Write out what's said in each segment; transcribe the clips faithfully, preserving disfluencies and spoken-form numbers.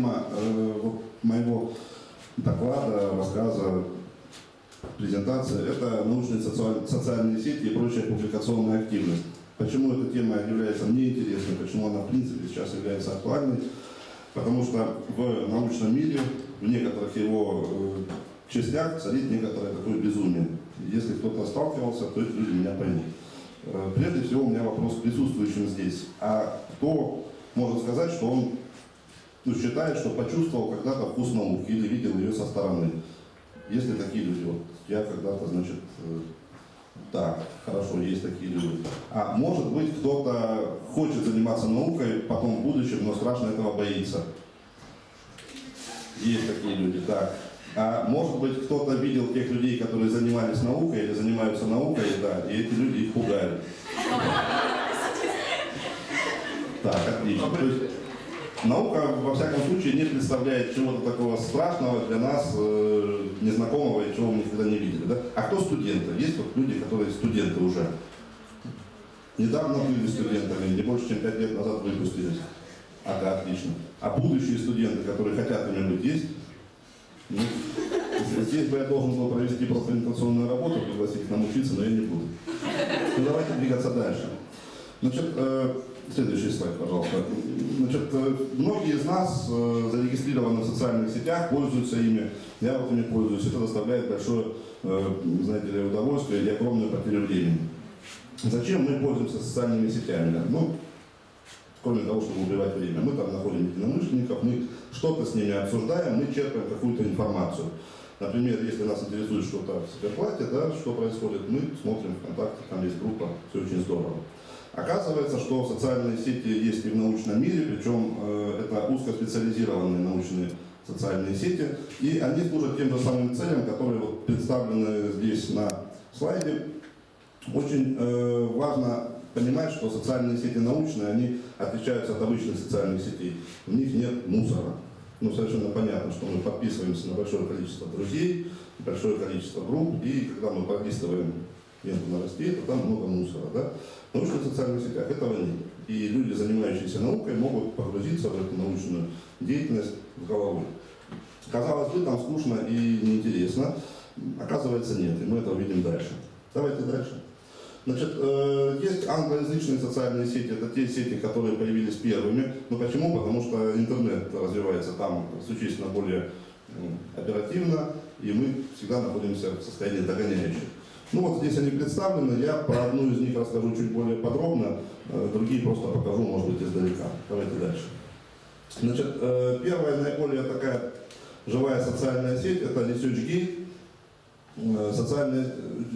тема э, вот моего доклада, рассказа, презентации – это научные социаль, социальные сети и прочая публикационная активность. Почему эта тема является мне интересной, почему она в принципе сейчас является актуальной? Потому что в научном мире, в некоторых его э, частях царит некоторое такое безумие. Если кто-то сталкивался, то эти люди меня поймут. Э, прежде всего у меня вопрос к присутствующим здесь. А кто может сказать, что он ну, считает, что почувствовал когда-то вкус науки или видел ее со стороны? Есть ли такие люди? Вот я когда-то, значит, э, да, хорошо, есть такие люди. А может быть, кто-то хочет заниматься наукой, потом в будущем, но страшно этого боится. Есть такие люди, да. А может быть, кто-то видел тех людей, которые занимались наукой или занимаются наукой, да, и эти люди их пугали. Так, отлично. То есть, наука, во всяком случае, не представляет чего-то такого страшного для нас, э, незнакомого и чего мы никогда не видели. Да? А кто студенты? Есть вот люди, которые студенты уже. Недавно были студентами, не больше, чем пять лет назад выпустились. Ага, отлично. А будущие студенты, которые хотят ими быть, есть? Ну, здесь бы я должен был провести профориентационную работу, пригласить их нам учиться, но я не буду. Ну, давайте двигаться дальше. Значит, э, следующий слайд, пожалуйста. Значит, многие из нас э, зарегистрированы в социальных сетях, пользуются ими. Я вот ими пользуюсь. Это доставляет большое, э, знаете ли, удовольствие и огромную потерю времени. Зачем мы пользуемся социальными сетями? Ну, кроме того, чтобы убивать время. Мы там находим единомышленников, мы что-то с ними обсуждаем, мы черпаем какую-то информацию. Например, если нас интересует что-то в Сберплате, да, что происходит, мы смотрим ВКонтакте, там есть группа, все очень здорово. Оказывается, что социальные сети есть и в научном мире, причем э, это узкоспециализированные научные социальные сети, и они служат тем же самым целям, которые вот представлены здесь на слайде. Очень э, важно понимать, что социальные сети научные, они отличаются от обычных социальных сетей. В них нет мусора. Ну, совершенно понятно, что мы подписываемся на большое количество друзей, большое количество групп, и когда мы пролистываем ленту новостей, то там много мусора. Да? В научных социальных сетях этого нет. И люди, занимающиеся наукой, могут погрузиться в эту научную деятельность с головой. Казалось бы, там скучно и неинтересно. Оказывается, нет, и мы это увидим дальше. Давайте дальше. Значит, есть англоязычные социальные сети, это те сети, которые появились первыми. Но почему? Потому что интернет развивается там существенно более оперативно, и мы всегда находимся в состоянии догоняющих. Ну вот здесь они представлены, я про одну из них расскажу чуть более подробно, другие просто покажу, может быть, издалека. Давайте дальше. Значит, первая наиболее такая живая социальная сеть, это ResearchGate. Социальная,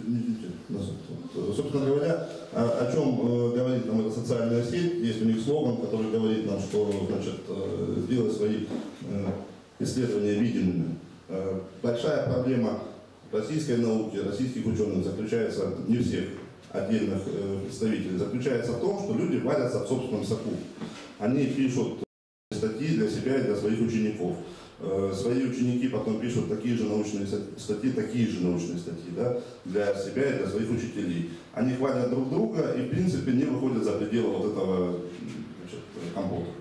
собственно говоря, о, о чем говорит нам эта социальная сеть, есть у них слоган, который говорит нам, что значит, сделать свои исследования видимыми. Большая проблема российской науки, российских ученых заключается, не всех отдельных представителей, заключается в том, что люди варятся в собственном соку. Они пишут статьи для себя и для своих учеников. Свои ученики потом пишут такие же научные статьи, такие же научные статьи, да, для себя и для своих учителей. Они хвалят друг друга и, в принципе, не выходят за пределы вот этого, значит, компота.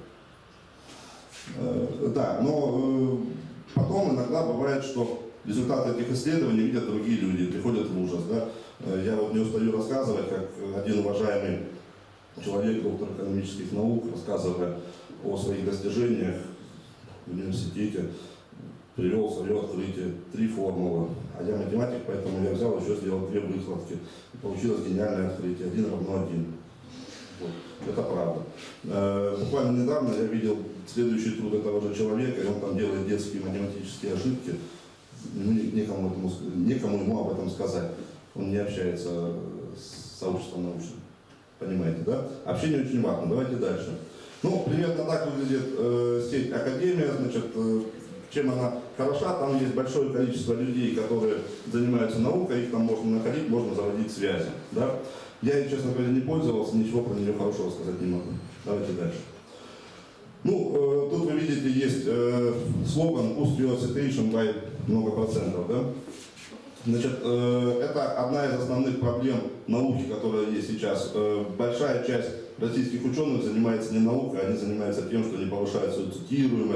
Да, но потом иногда бывает, что результаты этих исследований видят другие люди, приходят в ужас. Да. Я вот не устаю рассказывать, как один уважаемый человек, доктор экономических наук, рассказывая о своих достижениях в университете, привел свое открытие, три формулы. А я математик, поэтому я взял, еще сделал две выкладки. И получилось гениальное открытие. Один равно один. Вот. Это правда. Э, буквально недавно я видел следующий труд этого же человека, и он там делает детские математические ошибки. Ну, некому, этому, некому ему об этом сказать. Он не общается с сообществом научным. Понимаете, да? Общение очень важно. Давайте дальше. Ну, примерно так выглядит э, сеть Академия, значит, э, чем она хороша, там есть большое количество людей, которые занимаются наукой, их там можно находить, можно заводить связи, да. Я, честно говоря, не пользовался, ничего про нее хорошего сказать не могу. Давайте дальше. Ну, э, тут вы видите, есть э, слоган «Boost your citation by много процентов», да. Значит, э, это одна из основных проблем науки, которая есть сейчас. Э, большая часть российских ученых занимается не наукой, они занимаются тем, что они повышают свою цитируемость,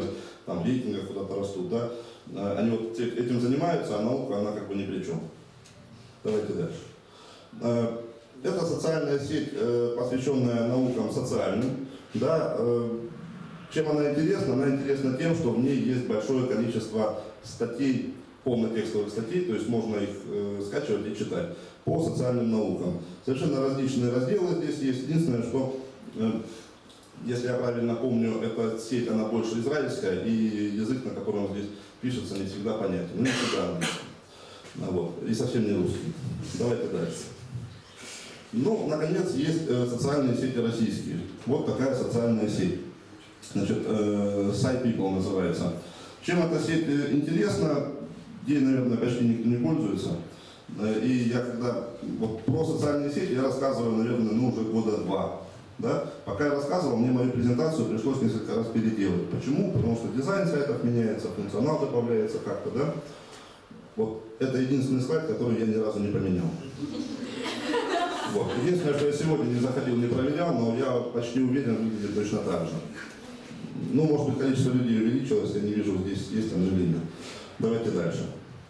там в рейтингах куда-то растут, да, они вот этим занимаются, а наука, она как бы ни при чем. Давайте дальше. Это социальная сеть, посвященная наукам социальным. Да, чем она интересна? Она интересна тем, что в ней есть большое количество статей, полнотекстовых статей, то есть можно их скачивать и читать, по социальным наукам. Совершенно различные разделы здесь есть. Единственное, что, если я правильно помню, эта сеть, она больше израильская, и язык, на котором здесь пишется, не всегда понятен. Ну, не всегда английский. Вот. И совсем не русский. Давайте дальше. Ну, наконец, есть э, социальные сети российские. Вот такая социальная сеть. Значит, э, SciPeople называется. Чем эта сеть интересна, ей, наверное, почти никто не пользуется. И я когда вот про социальные сети я рассказываю, наверное, ну, уже года два. Да? Пока я рассказывал, мне мою презентацию пришлось несколько раз переделать. Почему? Потому что дизайн сайтов меняется, функционал добавляется как-то, да? Вот это единственный слайд, который я ни разу не поменял. Вот. Единственное, что я сегодня не заходил, не проверял, но я почти уверен, выглядит точно так же. Ну, может быть, количество людей увеличилось, я не вижу, здесь есть оно или нет. Давайте дальше.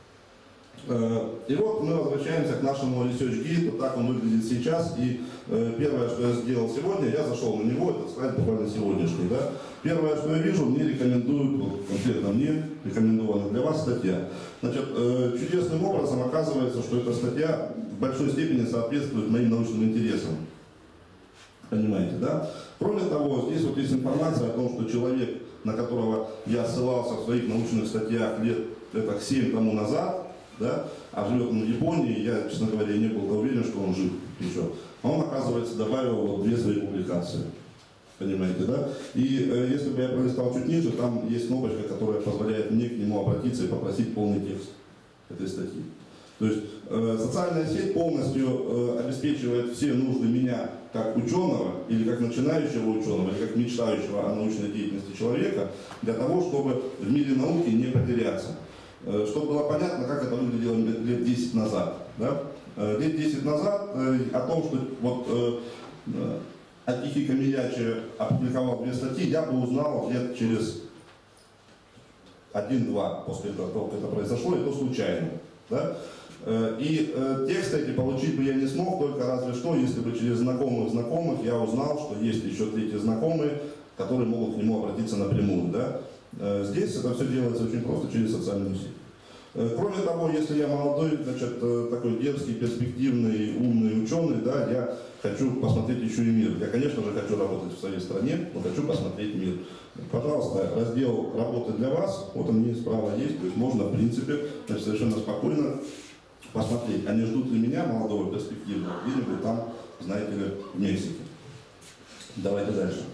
И вот мы возвращаемся к нашему ResearchGate, вот так он выглядит сейчас. И первое, что я сделал сегодня, я зашел на него, этот слайд буквально сегодняшний. Да? Первое, что я вижу, мне рекомендуют, вот конкретно мне, рекомендована для вас статья. Значит, чудесным образом оказывается, что эта статья в большой степени соответствует моим научным интересам. Понимаете, да? Кроме того, здесь вот есть информация о том, что человек, на которого я ссылался в своих научных статьях лет это семь тому назад, да, а живет он в Японии, я, честно говоря, не был уверен, что он жив еще. А он, оказывается, добавил вот две свои публикации. Понимаете, да? И э, если бы я пролистал чуть ниже, там есть кнопочка, которая позволяет мне к нему обратиться и попросить полный текст этой статьи. То есть э, социальная сеть полностью э, обеспечивает все нужды меня как ученого, или как начинающего ученого, или как мечтающего о научной деятельности человека, для того, чтобы в мире науки не потеряться. Э, чтобы было понятно, как это выглядело лет десять назад. Да? Э, лет десять назад э, о том, что вот э, э, Атихи Камиячи опубликовал две статьи, я бы узнал лет через один-два после того, как это произошло, и то случайно. Да? И э, тексты эти получить бы я не смог, только разве что, если бы через знакомых знакомых я узнал, что есть еще третьи знакомые, которые могут к нему обратиться напрямую. Да? Э, здесь это все делается очень просто через социальную сеть. Э, кроме того, если я молодой, значит, э, такой дерзкий, перспективный, умный ученый, да, я хочу посмотреть еще и мир. Я, конечно же, хочу работать в своей стране, но хочу посмотреть мир. Пожалуйста, раздел «Работы для вас», вот он мне справа есть, то есть можно, в принципе, значит, совершенно спокойно посмотреть, а не ждут ли меня, молодого перспективного, где-нибудь там, знаете ли, в Мексике. Давайте дальше.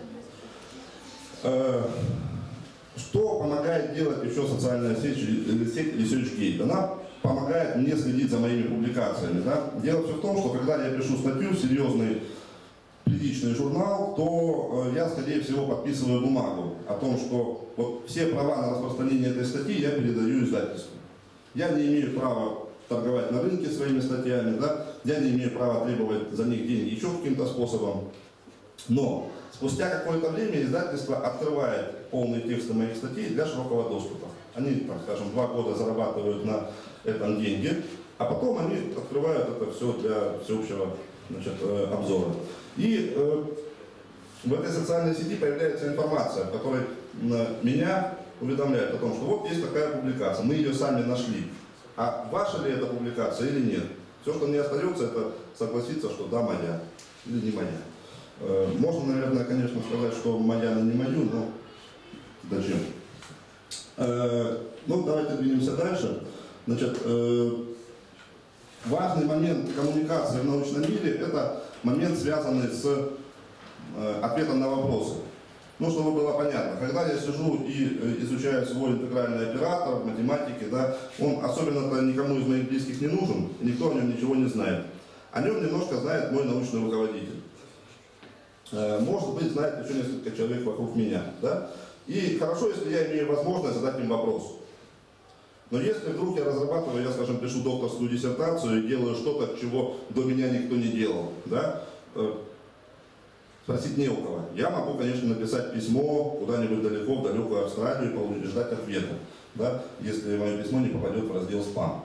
Что помогает делать еще социальная сеть, сеть ResearchGate? Она помогает мне следить за моими публикациями. Да? Дело все в том, что когда я пишу статью в серьезный, приличный журнал, то я, скорее всего, подписываю бумагу о том, что вот все права на распространение этой статьи я передаю издательству. Я не имею права торговать на рынке своими статьями, да? Я не имею права требовать за них деньги еще каким-то способом. Но спустя какое-то время издательство открывает полные тексты моих статей для широкого доступа. Они, там, скажем, два года зарабатывают на этом деньги, а потом они открывают это все для всеобщего, значит, обзора. И э, в этой социальной сети появляется информация, в которой э, меня уведомляют о том, что вот есть такая публикация, мы ее сами нашли. А ваша ли это публикация или нет? Все, что мне остается, это согласиться, что да, моя или не моя. Э, можно, наверное, конечно, сказать, что моя, но не мою, но зачем? Э, ну, давайте двинемся дальше. Значит, э, важный момент коммуникации в научном мире – это момент, связанный с э, ответом на вопросы. Ну, чтобы было понятно, когда я сижу и изучаю свой интегральный оператор в математике, да, он особенно-то никому из моих близких не нужен, никто о нем ничего не знает. О нем немножко знает мой научный руководитель. Э, может быть, знает еще несколько человек вокруг меня. Да? И хорошо, если я имею возможность задать им вопрос. Но если вдруг я разрабатываю, я, скажем, пишу докторскую диссертацию и делаю что-то, чего до меня никто не делал, да, спросить не у кого. Я могу, конечно, написать письмо куда-нибудь далеко, в далекую Австралию и ждать ответа, да, если мое письмо не попадет в раздел спам.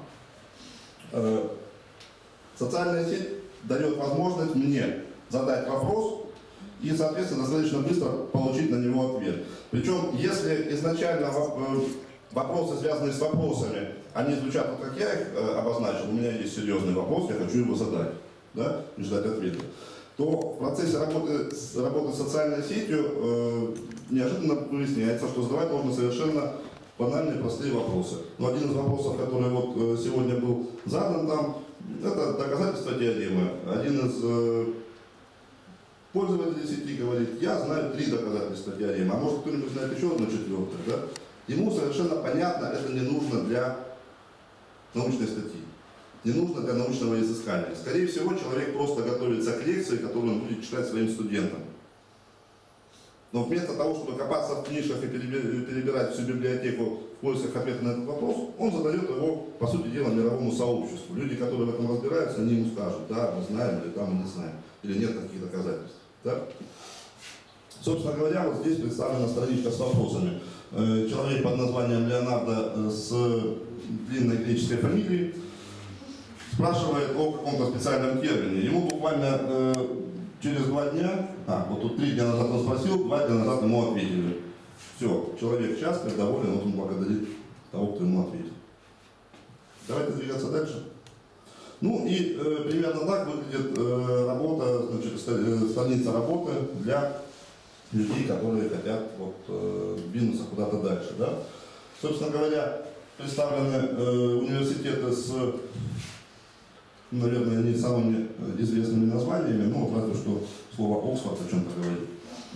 Социальная сеть дает возможность мне задать вопрос и, соответственно, достаточно быстро получить на него ответ. Причем, если изначально вопросы, связанные с вопросами, они звучат вот как я их обозначил, у меня есть серьезный вопрос, я хочу его задать, да, и ждать ответа, то в процессе работы, работы с социальной сетью э, неожиданно выясняется, что задавать можно совершенно банальные, простые вопросы. Но один из вопросов, который вот э, сегодня был задан там, это доказательство теоремы. Один из э, пользователей сети говорит: я знаю три доказательства теоремы, а может кто-нибудь знает еще одно четвертое. Да? Ему совершенно понятно, это не нужно для научной статьи. Не нужно для научного изыскания. Скорее всего, человек просто готовится к лекции, которую он будет читать своим студентам. Но вместо того, чтобы копаться в книжках и перебирать всю библиотеку в поисках ответа на этот вопрос, он задает его, по сути дела, мировому сообществу. Люди, которые в этом разбираются, они ему скажут: да, мы знаем, или да, мы не знаем, или нет таких доказательств. Да? Собственно говоря, вот здесь представлена страничка с вопросами. Человек под названием Леонардо с длинной греческой фамилией спрашивает о каком-то специальном термине. Ему буквально э, через два дня, а, вот тут три дня назад он спросил, два дня назад ему ответили. Все, человек счастлив, доволен, вот он благодарит того, кто ему ответил. Давайте двигаться дальше. Ну и э, примерно так выглядит э, работа, значит, страница работы для людей, которые хотят вот, э, двинуться куда-то дальше. Да? Собственно говоря, представлены э, университеты с, наверное, не самыми известными названиями, но вот разве что слово Оксфорд о чем-то говорит.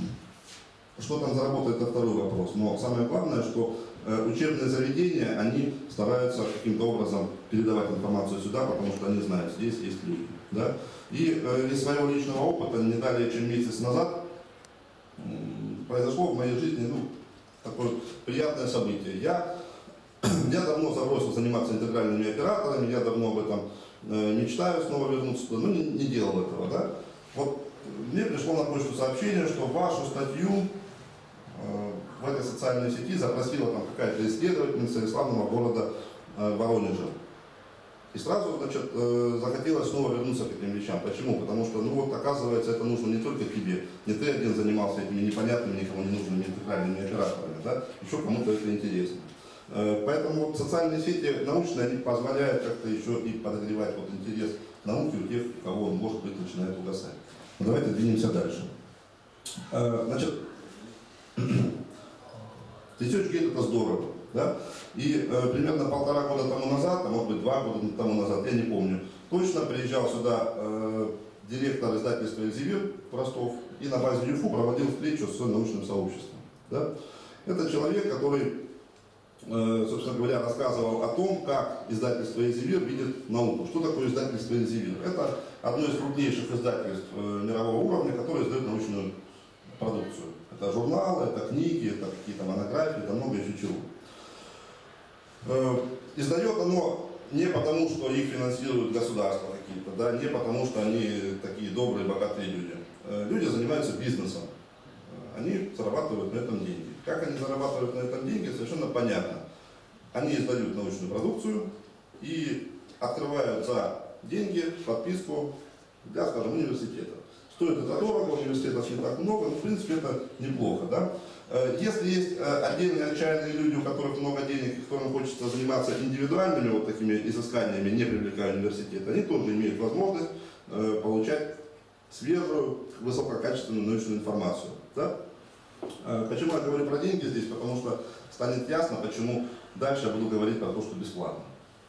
Что там заработает, это второй вопрос. Но самое главное, что э, учебные заведения, они стараются каким-то образом передавать информацию сюда, потому что они знают, здесь есть люди. Да? И э, из своего личного опыта, не далее, чем месяц назад, э, произошло в моей жизни ну, такое приятное событие. Я, я давно забросил заниматься интегральными операторами, я давно об этом э, мечтаю снова вернуться туда, но не, не делал этого. Да? Вот мне пришло на почту сообщение, что вашу статью в этой социальной сети запросила там какая-то исследовательница из славного города э, Воронежа. И сразу, значит, э, захотелось снова вернуться к этим вещам. Почему? Потому что, ну вот, оказывается, это нужно не только тебе. Не ты один занимался этими непонятными, никому не нужными интегральными операторами, да? Еще кому-то это интересно. Э, поэтому вот социальные сети научные, они позволяют как-то еще и подогревать вот интерес к науке у тех, у кого он, может быть, начинает угасать. Но давайте двинемся дальше. Э, значит, ResearchGate — это здорово, да? И э, примерно полтора года тому назад, а может быть два года тому назад, я не помню, точно приезжал сюда э, директор издательства «Эльзевир» Ростов и на базе ЮФУ проводил встречу с научным сообществом. Да? Это человек, который, э, собственно говоря, рассказывал о том, как издательство «Эльзевир» видит науку. Что такое издательство «Эльзевир»? Это одно из крупнейших издательств э, мирового уровня, которое издает научную продукцию. Это журналы, это книги, это какие-то монографии, это много еще чего. Э, издает оно не потому, что их финансируют государства какие-то, да, не потому, что они такие добрые, богатые люди. Э, люди занимаются бизнесом. Они зарабатывают на этом деньги. Как они зарабатывают на этом деньги, совершенно понятно. Они издают научную продукцию и открывают за деньги подписку для, скажем, университета. Стоит это дорого, университетов не так много, но в принципе это неплохо. Да? Если есть отдельные отчаянные люди, у которых много денег, и которым хочется заниматься индивидуальными вот такими изысканиями, не привлекая университет, они тоже имеют возможность получать свежую, высококачественную научную информацию. Да? Почему я говорю про деньги здесь? Потому что станет ясно, почему дальше я буду говорить про то, что бесплатно.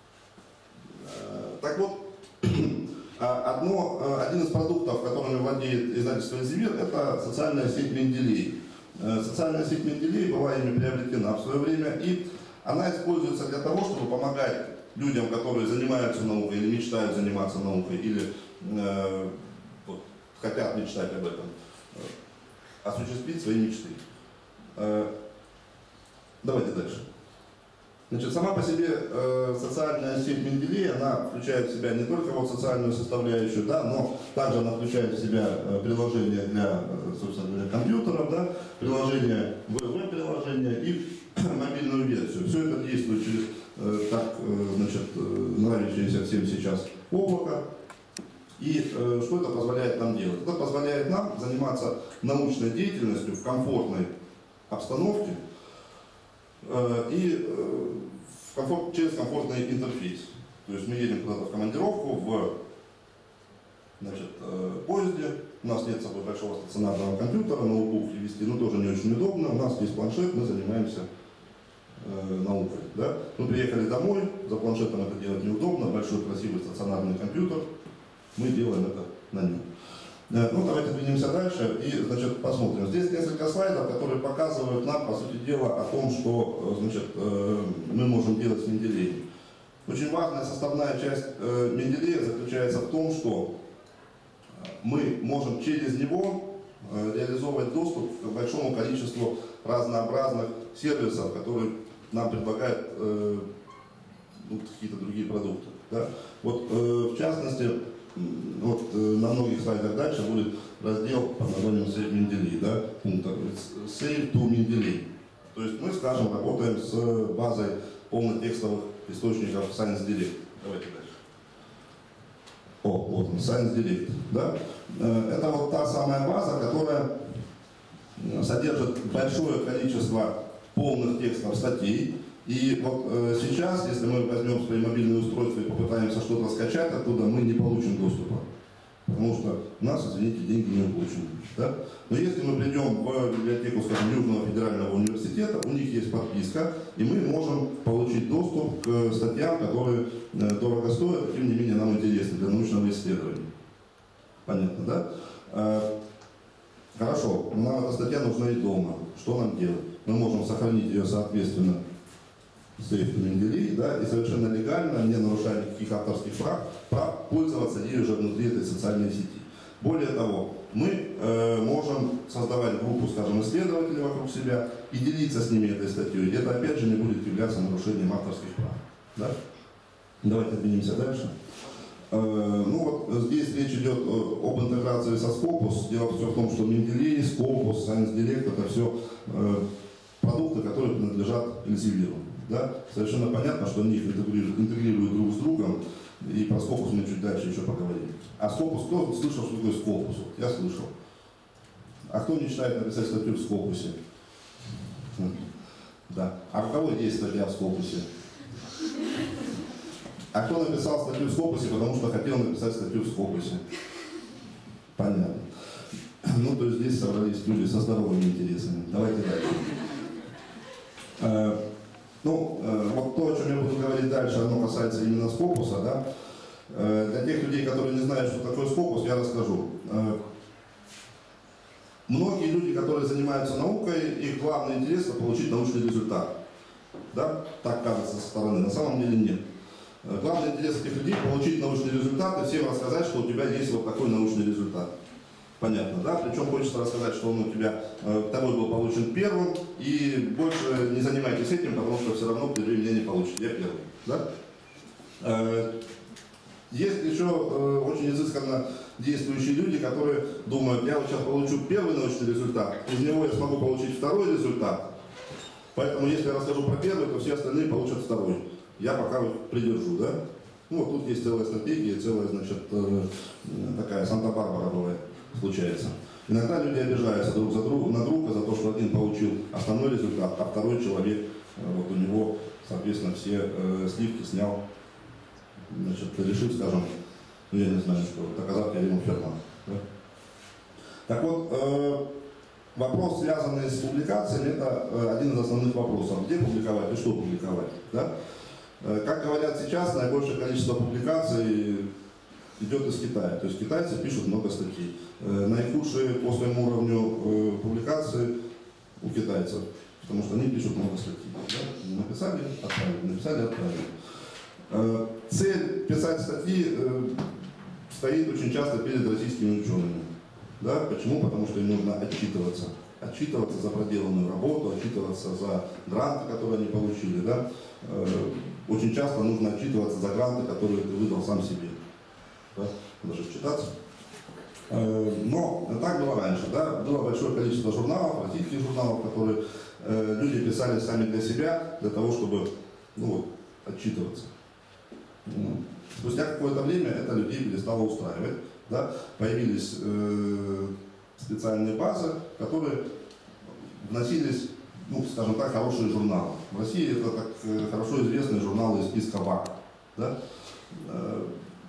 Так вот, Одно, один из продуктов, которыми владеет издательство «Эльзевир», это социальная сеть Менделей. Социальная сеть Менделей была ими приобретена в свое время, и она используется для того, чтобы помогать людям, которые занимаются наукой или мечтают заниматься наукой, или э, вот, хотят мечтать об этом, осуществить свои мечты. Э, давайте дальше. Значит, сама по себе э, социальная сеть Менделея, она включает в себя не только вот социальную составляющую, да, но также она включает в себя э, приложения для, собственно, для компьютеров, да, приложения, веб-приложения и мобильную версию. Все это действует через э, так, э, значит, э, нравящееся всем сейчас облако. И э, что это позволяет нам делать? Это позволяет нам заниматься научной деятельностью в комфортной обстановке э, и э, в комфорт, через комфортный интерфейс. То есть мы едем куда-то в командировку в значит, э, поезде, у нас нет с собой большого стационарного компьютера, ноутбук вести, ну тоже не очень удобно, у нас есть планшет, мы занимаемся э, наукой. Да? Мы приехали домой, за планшетом это делать неудобно, большой красивый стационарный компьютер, мы делаем это на нем. Ну, давайте двинемся дальше и, значит, посмотрим. Здесь несколько слайдов, которые показывают нам, по сути дела, о том, что, значит, мы можем делать с Менделеем. Очень важная составная часть Менделея заключается в том, что мы можем через него реализовывать доступ к большому количеству разнообразных сервисов, которые нам предлагают ну, какие-то другие продукты. Да? Вот, в частности, вот на многих слайдах дальше будет раздел под названием Save Mendeley, да, пункт Save to Mendeley. То есть мы, скажем, работаем с базой полнотекстовых источников ScienceDirect. Давайте дальше. О, вот он, ScienceDirect. Да? Это вот та самая база, которая содержит большое количество полных текстов статей. И вот э, сейчас, если мы возьмем свои мобильные устройства и попытаемся что-то скачать оттуда, мы не получим доступа. Потому что у нас, извините, деньги не уплачены. Да? Но если мы придем в библиотеку, скажем, Южного федерального университета, у них есть подписка, и мы можем получить доступ к статьям, которые э, дорого стоят, тем не менее нам интересны для научного исследования. Понятно, да? Э, хорошо, нам эта статья нужна и дома. Что нам делать? Мы можем сохранить ее, соответственно, Save to Mendeley, да, и совершенно легально, не нарушая никаких авторских прав, прав пользоваться ею уже внутри этой социальной сети. Более того, мы э, можем создавать группу, скажем, исследователей вокруг себя и делиться с ними этой статьей. И это опять же не будет являться нарушением авторских прав. Да? Давайте двинемся дальше. Э, ну вот здесь речь идет об интеграции со Scopus. Дело все в том, что Mendeley, Scopus, ScienceDirect это все э, продукты, которые принадлежат Elsevier. Да? Совершенно понятно, что они их интегрируют, интегрируют друг с другом, и про Scopus мы чуть дальше еще поговорим. А Scopus, кто слышал, что такое Scopus? Я слышал. А кто мечтает написать статью в Scopus? Да. А у кого есть статья в Scopus? А кто написал статью в Scopus, потому что хотел написать статью в Scopus? Понятно. Ну, то есть здесь собрались люди со здоровыми интересами. Давайте дальше. Ну, э, вот то, о чем я буду говорить дальше, оно касается именно Scopus, да. Э, для тех людей, которые не знают, что такое Scopus, я расскажу. Э, многие люди, которые занимаются наукой, их главный интерес – это получить научный результат. Да? Так кажется со стороны, на самом деле нет. Э, главный интерес этих людей – получить научный результат и всем рассказать, что у тебя есть вот такой научный результат. Понятно, да? Причем хочется рассказать, что он у тебя э, второй был получен первым, и больше не занимайтесь этим, потому что все равно в перерыве меня не получите. Я первый. Да? Э, есть еще э, очень изысканно действующие люди, которые думают, я вот сейчас получу первый научный результат, из него я смогу получить второй результат, поэтому если я расскажу про первый, то все остальные получат второй. Я пока их придержу, да? Ну вот тут есть целая стратегия, целая, значит, э, такая Санта-Барбара бывает. Случается. Иногда люди обижаются друг за друга, на друга за то, что один получил основной результат, а второй человек, вот у него, соответственно, все э, сливки снял, значит, решив, скажем, ну я не знаю, что, доказать теорему Ферма. Да? Так вот, э, вопрос, связанный с публикациями, это э, один из основных вопросов. Где публиковать и что публиковать? Да? Э, как говорят сейчас, наибольшее количество публикаций идет из Китая. То есть китайцы пишут много статей. Наихудшие по своему уровню публикации у китайцев, потому что они пишут много статей. Да? Написали, отправили, написали, отправили. Цель писать статьи стоит очень часто перед российскими учеными. Да? Почему? Потому что им нужно отчитываться. Отчитываться за проделанную работу, отчитываться за гранты, которые они получили. Да? Очень часто нужно отчитываться за гранты, которые ты выдал сам себе. Да? Даже читаться. Но так было раньше. Да? Было большое количество журналов, российских журналов, которые люди писали сами для себя, для того, чтобы ну, вот, отчитываться. Спустя какое-то время это людей перестало устраивать. Да? Появились э, специальные базы, которые вносились, ну, скажем так, хорошие журналы. В России это так, э, хорошо известные журналы из списка ВАК. Да? Э,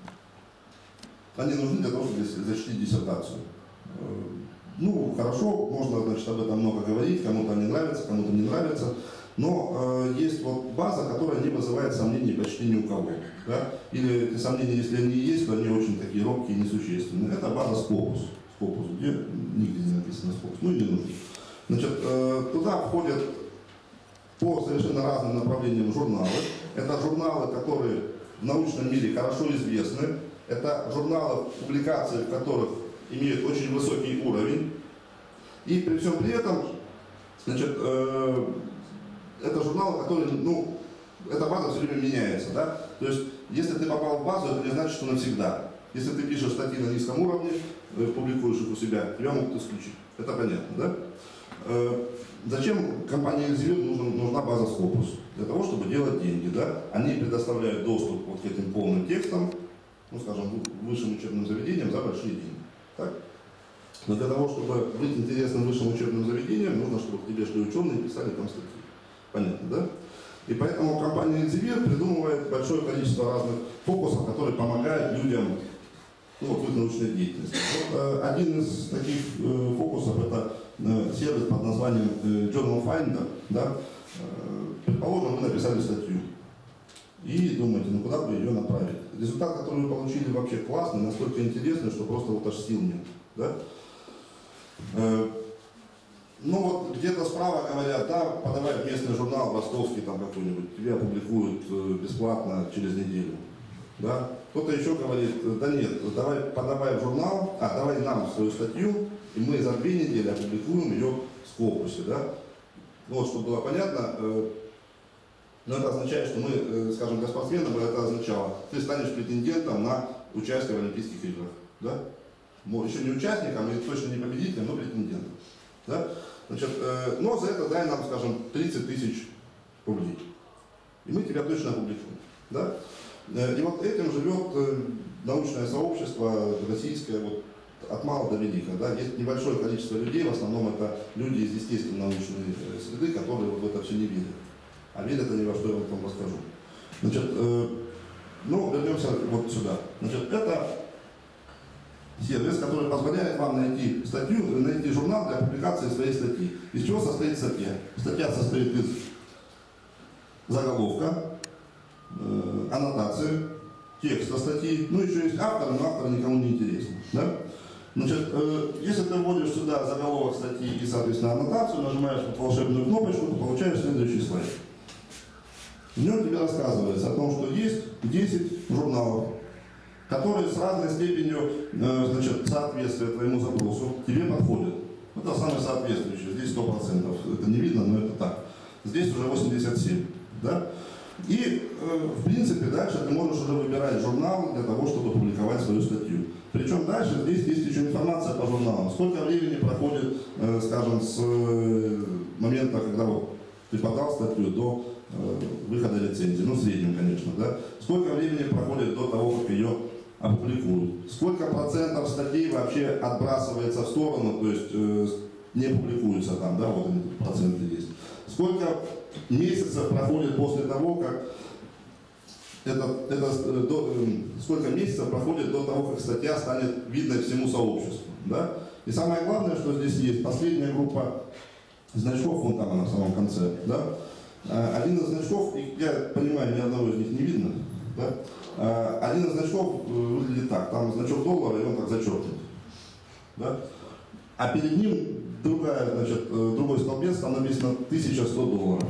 они нужны для того, чтобы защитить диссертацию. Э, ну, хорошо, можно, значит, об этом много говорить, кому-то они нравятся, кому-то не нравится. Но э, есть вот база, которая не вызывает сомнений почти ни у кого. Да? Или эти сомнения, если они и есть, то они очень такие робкие и несущественные. Это база Scopus. Scopus, где нигде не написано Scopus. Ну и не нужно. Значит, э, туда входят по совершенно разным направлениям журналы. Это журналы, которые в научном мире хорошо известны. Это журналы, публикации в которых имеют очень высокий уровень. И при всем при этом, значит, э, это журналы, которые, ну, эта база все время меняется, да? То есть, если ты попал в базу, это не значит, что навсегда. Если ты пишешь статьи на низком уровне, э, публикуешь их у себя, тебя могут исключить. Это понятно, да? Э, зачем компании Elsevier нужна, нужна база Scopus? Для того, чтобы делать деньги, да? Они предоставляют доступ вот к этим полным текстам, ну, скажем, высшим учебным заведениям за большие деньги. Так? Но для того, чтобы быть интересным высшим учебным заведениям, нужно, чтобы к тебе шли ученые и писали там статьи. Понятно, да? И поэтому компания Elsevier придумывает большое количество разных фокусов, которые помогают людям ну, вот, в их научной деятельности. Вот, э, один из таких э, фокусов это э, сервис под названием э, Journal Finder. Да? Э, предположим, вы написали статью и думаете, ну куда бы ее направить. Результат, который вы получили, вообще классный, настолько интересный, что просто вот аж сил нет. Да? Э, Ну вот где-то справа говорят, да, подавай в местный журнал ростовский там какой-нибудь, тебя опубликуют бесплатно через неделю. Да? Кто-то еще говорит, да нет, давай подавай в журнал, а давай нам свою статью, и мы за две недели опубликуем ее в Scopus. Да? Ну, вот, чтобы было понятно, э, но это означает, что мы, э, скажем, для спортсменов это означало, ты станешь претендентом на участие в Олимпийских играх. Да? Еще не участником, и точно не победителем, но претендентом. Да? Значит, э, но за это дай нам, скажем, тридцать тысяч рублей. И мы тебя точно опубликуем. Да? Э, и вот этим живет э, научное сообщество российское вот, от мала до велика. Да? Есть небольшое количество людей, в основном это люди из естественно-научной среды, которые вот в это все не верят. А верят они во что я вам потом расскажу. Значит, э, ну, вернемся вот сюда. Значит, это сервис, который позволяет вам найти статью, найти журнал для публикации своей статьи. Из чего состоит статья? Статья состоит из заголовка, э, аннотации, текста статьи, ну еще есть автор, но автор никому не интересен. Да? Значит, э, если ты вводишь сюда заголовок статьи и, соответственно, аннотацию, нажимаешь вот волшебную кнопочку, то получаешь следующий слайд. В нем тебе рассказывается о том, что есть десять журналов, которые с разной степенью э, значит, соответствия твоему запросу тебе подходят. Это самый соответствующий, здесь сто процентов. Это не видно, но это так. Здесь уже восемьдесят семь. Да? И, э, в принципе, дальше ты можешь уже выбирать журнал для того, чтобы публиковать свою статью. Причем дальше здесь есть еще информация по журналам. Сколько времени проходит, э, скажем, с э, момента, когда вот, ты подал статью до э, выхода рецензии. Ну, в среднем, конечно. Да? Сколько времени проходит до того, как ее опубликуют. Сколько процентов статей вообще отбрасывается в сторону, то есть э, не публикуются там, да, вот они тут проценты есть. Сколько месяцев проходит после того, как это, это до, э, сколько месяцев проходит до того, как статья станет видной всему сообществу, да? И самое главное, что здесь есть последняя группа значков, вон там она в самом конце, да? Один из значков, я понимаю, ни одного из них не видно, да? Один из значков выглядит так, там значок доллара, и он так зачеркнут. Да? А перед ним другая, значит, другой столбец, там написано тысяча сто долларов.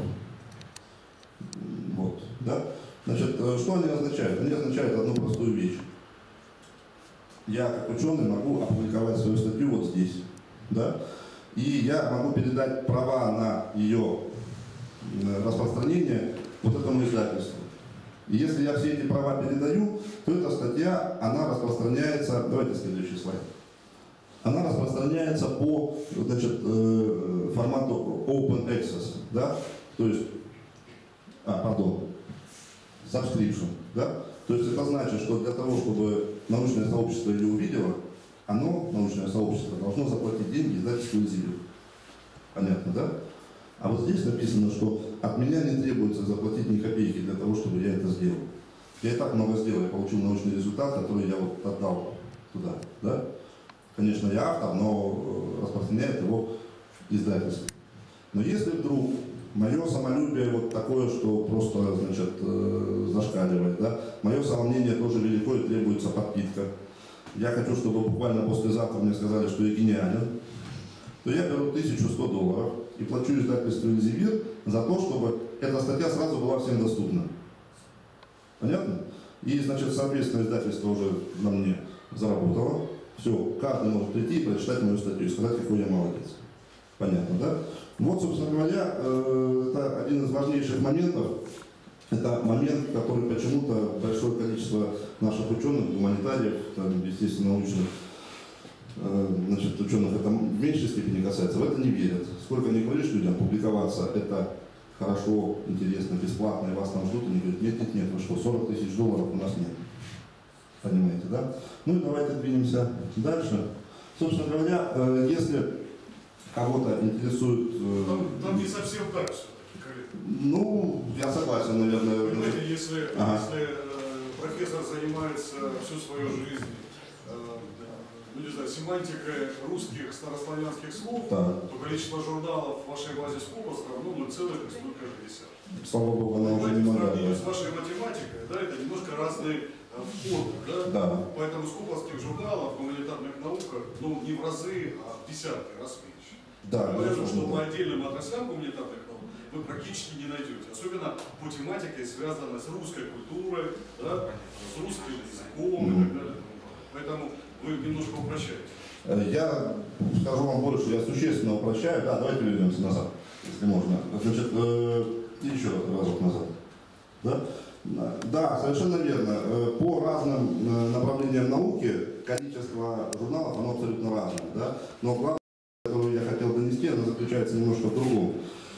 Вот, да? Значит, что они означают? Они означают одну простую вещь. я как ученый могу опубликовать свою статью вот здесь, да, и я могу передать права на ее распространение вот этому издательству. И если я все эти права передаю, то эта статья, она распространяется, давайте следующий слайд, она распространяется по, значит, формату Open Access, да, то есть, а, пардон, subscription, да, то есть это значит, что для того, чтобы научное сообщество ее увидело, оно, научное сообщество, должно заплатить деньги издательству Elsevier. Понятно, да? А вот здесь написано, что от меня не требуется заплатить ни копейки для того, чтобы я это сделал. Я и так много сделал, я получил научный результат, который я вот отдал туда, да? Конечно, я автор, но распространяет его издательство. Но если вдруг мое самолюбие вот такое, что просто, значит, зашкаливает, да? Мое самомнение тоже велико и требуется подпитка. Я хочу, чтобы буквально послезавтра мне сказали, что я гениален, то я беру тысячу сто долларов и плачу издательству Elsevier за то, чтобы эта статья сразу была всем доступна. Понятно? И, значит, соответственно, издательство уже на мне заработало. Все, каждый может прийти и прочитать мою статью и сказать, какой я молодец. Понятно, да? Вот, собственно говоря, это один из важнейших моментов. Это момент, который почему-то большое количество наших ученых, гуманитариев, там, естественно, научных, значит, ученых это в меньшей степени касается, в это не верят. Сколько не говоришь людям, публиковаться это хорошо, интересно, бесплатно, и вас там ждут, они говорят, нет, нет, нет, вы что, сорок тысяч долларов у нас нет. Понимаете, да? Ну и давайте двинемся дальше. Собственно говоря, если кого-то интересует... Там, там не совсем так все. Ну, я согласен, наверное. Понимаете, если, ага. если э, профессор занимается всю свою жизнь, э, ну, не знаю, семантикой русских старославянских слов, да, то количество журналов в вашей базе Скопуса равно ноль целых шестьдесят. Слава Богу, она уже не могла. да. С вашей математикой, да, это немножко разные формы, да? Да. Поэтому скоповских журналов в гуманитарных науках, ну, не в разы, а в десятки раз меньше. Да, Понятно, что по отдельным отраслям гуманитарных наук вы практически не найдете. Особенно по тематике, связанной с русской культурой, да, с русским языком mm-hmm. и так далее. Поэтому вы немножко упрощаете. Я скажу вам больше, я существенно упрощаю. Да, давайте вернемся назад, если можно. Значит, э, еще разок назад. Да? Да, совершенно верно. По разным направлениям науки количество журналов, оно абсолютно разное. Да? Но главное, которую я хотел донести, она заключается немножко в другом.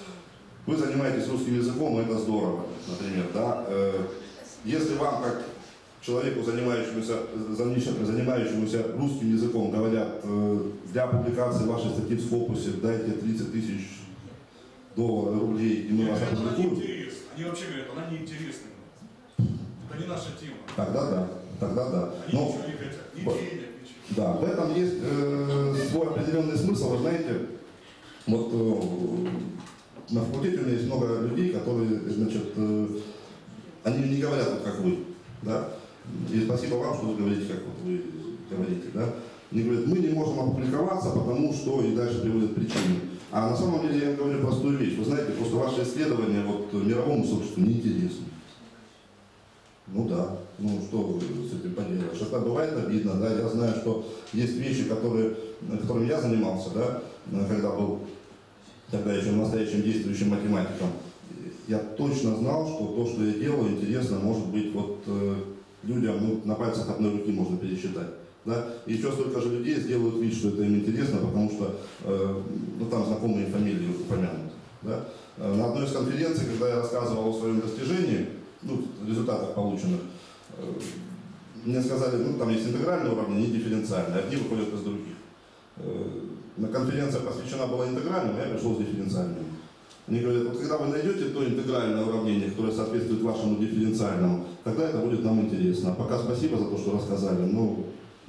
Вы занимаетесь русским языком, и это здорово, например. Да? Если вам, как человеку, занимающемуся, занимающемуся русским языком, говорят, для публикации вашей статьи в Скопусе дайте тридцать тысяч долларов, рублей, и мы вас опубликуем. Они вообще говорят, она неинтересна. Это не наша тема. Тогда да, тогда да. Они Но, ничего не хотят, ни денег, ничего. Да, в этом есть э, свой определенный смысл. Вы знаете, вот э, на факультете у меня есть много людей, которые, значит, э, они не говорят вот как вы, да. И спасибо вам, что вы говорите, как вот вы говорите, да. Они говорят, мы не можем опубликоваться, потому что, и дальше приводят причины. А на самом деле я им говорю простую вещь. Вы знаете, просто ваше исследование вот мировому сообществу неинтересно. Ну да, ну что с этим поделаешь. Это бывает обидно, да. Я знаю, что есть вещи, которые, которыми я занимался, да, когда был тогда еще настоящим действующим математиком. Я точно знал, что то, что я делаю, интересно, может быть, вот людям, ну, на пальцах одной руки можно пересчитать. Да? И еще столько же людей сделают вид, что это им интересно, потому что э, ну, там знакомые фамилии упомянуты. Да? На одной из конференций, когда я рассказывал о своем достижении, ну, результатах полученных, э, мне сказали, ну там есть интегральное уравнение и дифференциальное, одни выходят из других. Э, на конференция посвящена была интегральному, я пришел с дифференциальным. Они говорят, вот когда вы найдете то интегральное уравнение, которое соответствует вашему дифференциальному, тогда это будет нам интересно. А пока спасибо за то, что рассказали. Ну,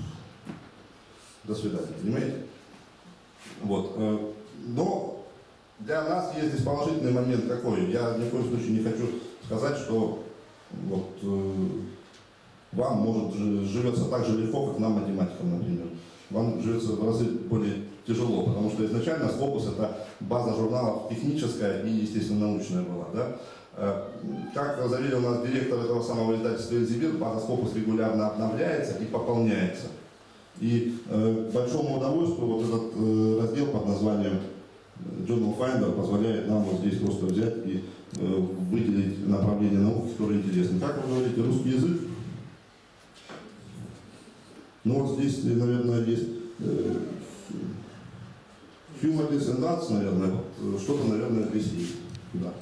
до свидания, понимаете? Вот. Но для нас есть здесь положительный момент какой. Я ни в коем случае не хочу сказать, что вот, э, вам может живется так же легко, как нам, математикам, например. Вам живется в разы более тяжело, потому что изначально Скопус это база журналов техническая и, естественно, научная была. Да? Э, как заверил нас директор этого самого издательства Elsevier, база Скопус регулярно обновляется и пополняется. И э, к большому удовольствию вот этот э, раздел под названием Journal Finder позволяет нам вот здесь просто взять и э, выделить направление науки, которые интересны. Как вы говорите, русский язык? Ну вот здесь, наверное, есть э, humanities and arts, наверное, вот, что-то, наверное, здесь есть. Да.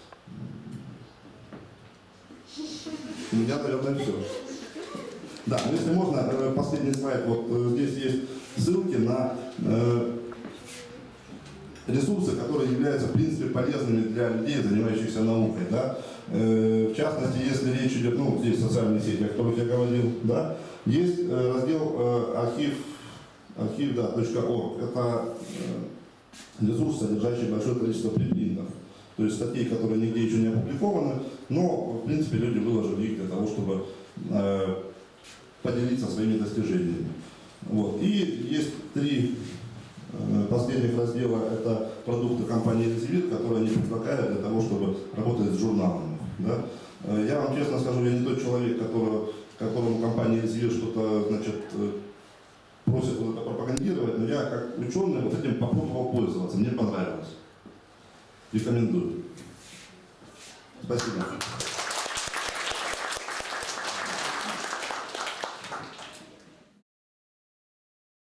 У меня, наверное, все. Да, но если можно, последний слайд. Вот здесь есть ссылки на э, ресурсы, которые являются, в принципе, полезными для людей, занимающихся наукой. Да? Э, в частности, если речь идет, ну, здесь социальные сети, о которых я говорил, да, есть э, раздел э, архив, архив, да, .org. Это э, ресурс, содержащий большое количество припринтов. То есть статей, которые нигде еще не опубликованы, но, в принципе, люди выложили их для того, чтобы э, поделиться своими достижениями. Вот. И есть три э, последних раздела, это продукты компании Elsevier, которые они предлагают для того, чтобы работать с журналами. Да? Э, я вам честно скажу, я не тот человек, которого, которому компания Elsevier что-то, значит, э, просит вот это пропагандировать, но я как ученый вот этим попробовал пользоваться, мне понравилось. Рекомендую. Спасибо.